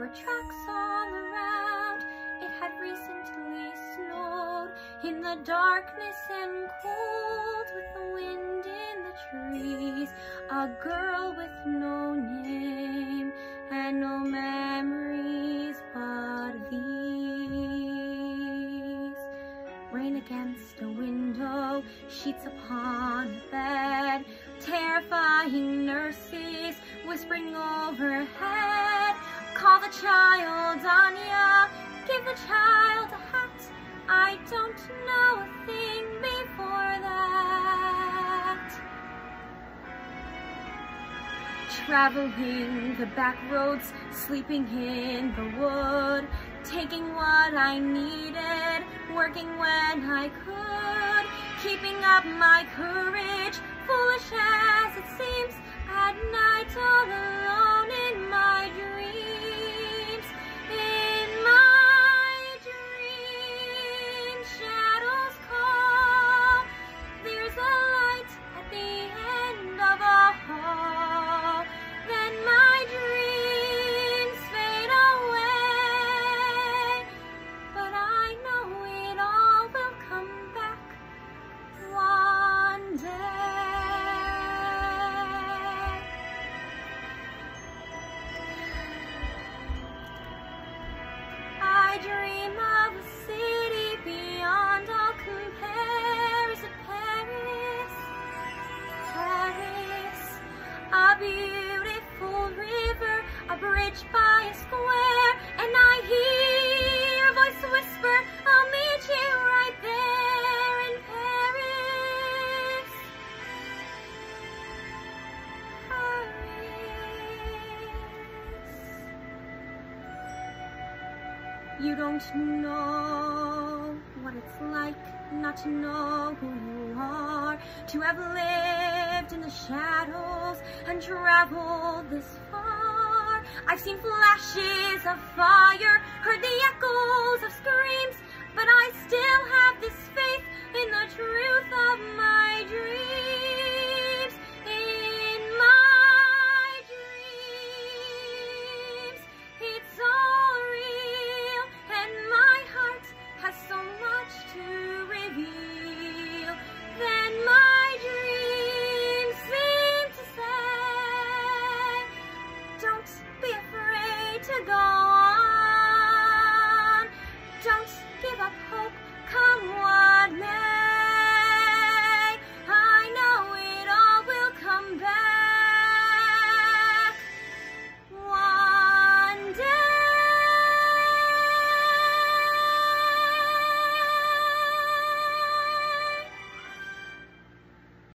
were tracks all around. It had recently snowed in the darkness and cold, with the wind in the trees. A girl with no name and no memories but these. Rain against a window, sheets upon a bed, terrifying nurses whispering overhead. Call the child, Anya, give the child a hat. I don't know a thing before that. Traveling the back roads, sleeping in the wood, taking what I needed, working when I could, keeping up my courage, foolish as it seems, at night all alone in my dreams. In my dreams, shadows call. There's a light at the end of a hall. Then my dreams fade away, but I know it all will come back one day. I dream of a city beyond all comparison. Paris, Paris, a beautiful river, a bridge by a square, and I hear a voice whisper, I'll meet you right there in Paris. Paris. You don't know what it's like not to know who you are, to have lived in the shadows and traveled this far. I've seen flashes of fire, heard the echoes of screams, but I still have this faith